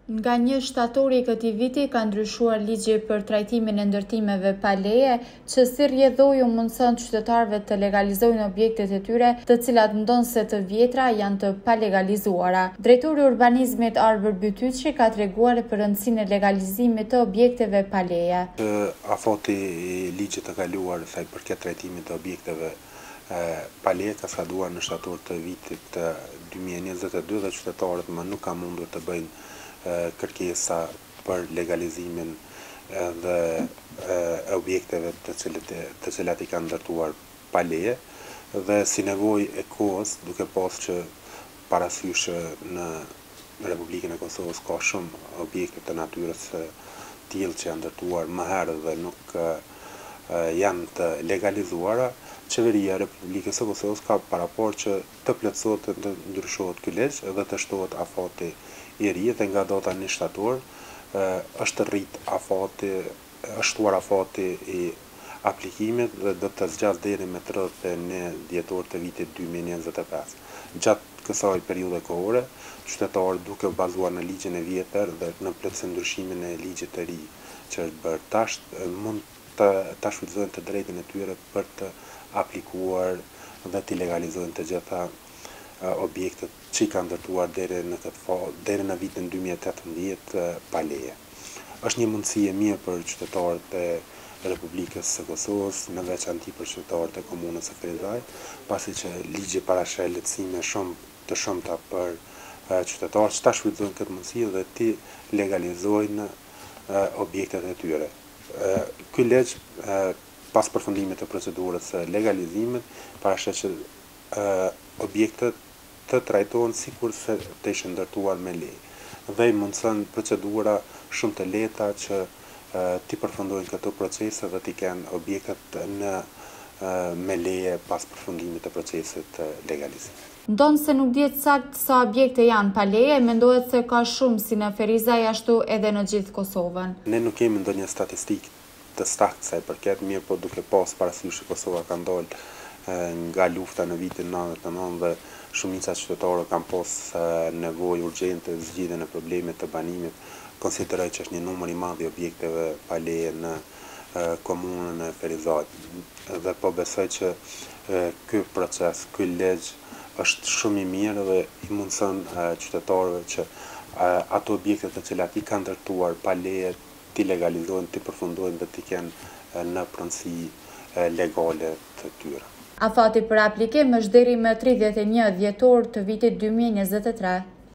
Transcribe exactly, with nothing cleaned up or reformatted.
Nga një shtatori i këtij viti ka ndryshuar ligji për trajtimin e ndërtimeve pa leje, që si rrjedhoi u mundson qytetarëve të legalizojnë objektet e tyre, të cilat ndonse të vjetra janë të palegalizuara. Drejtori i urbanizmit Arber Bytyçi ka treguar për rëndësinë e legalizimit të objekteve pa leje. Afati i ligjit të kaluar sa i përket trajtimit të objekteve pa leje ka skaduar në shtator të vitit dy mijë e njëzet e dy dhe qytetarët më nuk kanë mundur të bëjnë kërkesa për legalizimin dhe objekteve të cilat, të cilat i kanë ndërtuar pa leje, dhe si nevojë e kohës, duke pas që parasysh në Republikën e Kosovës ka shumë objekte të natyrës tillë që janë ndërtuar më herët dhe nuk janë të legalizuara, Qeveria e Republikës së Kosovës ka paraporë që të plotësohet të ndryshohet ky ligj dhe të shtohet afati i ri, dhe nga data një shtator është rrit afati, është shtuar afati i aplikimit dhe do të zgjasë deri me tridhjetë e një dhjetor të vitit dy mijë e njëzet e pesë. Gjatë kësaj periudhe kohore, qytetarët duke u bazuar në ligjin e vjetër dhe në plotësim ndryshimin e ligjit të ri që është bërë tash, mund të ta shfrytëzojnë të drejtën e tyre për të aplikuar dhe të legalizojnë të gjitha objektet që i kanë ndërtuar deri në këtë fazë, deri në vitin dy mijë e tetëmbëdhjetë pa leje. Është një mundësi e mirë për qytetarët e Republikës së Kosovës, në veçanti për qytetarët e komunës së Ferizajt, pasi që ligji parasheh lehtësime shumë të shumta për qytetarët që ta shfrytëzojnë këtë mundësi dhe të legalizojnë objektet e tyre. Ky ligj, pas përfundimit të procedurës së legalizimit, parasheh që objektet të trajtohen sikur se të ishin ndërtuar me leje dhe i mundson procedura shumë të lehta që t'i përfundojnë këto procese dhe t'i kenë objektet në me leje pas përfundimit të procesit të legalizimit. Ndonse nuk dihet saktë sa objekte janë pa leje, mendohet se ka shumë si në Ferizaj ashtu edhe në gjithë Kosovën. Ne nuk kemi ndonjë statistikë të saktë sa i përket, mirë po duke pas parasysh që Kosova ka ndalë nga lufta në vitin nëntëdhjetë e nëntë dhe shumica qytetarë kanë pas nevojë urgjente zgjidhjen e problemit të banimit, konsideroj që është një numër i madh i objekteve pa leje në komunën e Ferizajt. Dhe po besoj që ky proces, ky ligj është shumë i mirë dhe i mundson qytetarëve që ato objekte të cilat i kanë ndërtuar pa leje t'i legalizojnë, t'i përfundojnë dhe t'i kenë në pronësi legale të tyre. Afati për aplikim është deri më tridhjetë e një dhjetor të vitit dy mijë e njëzet e tre.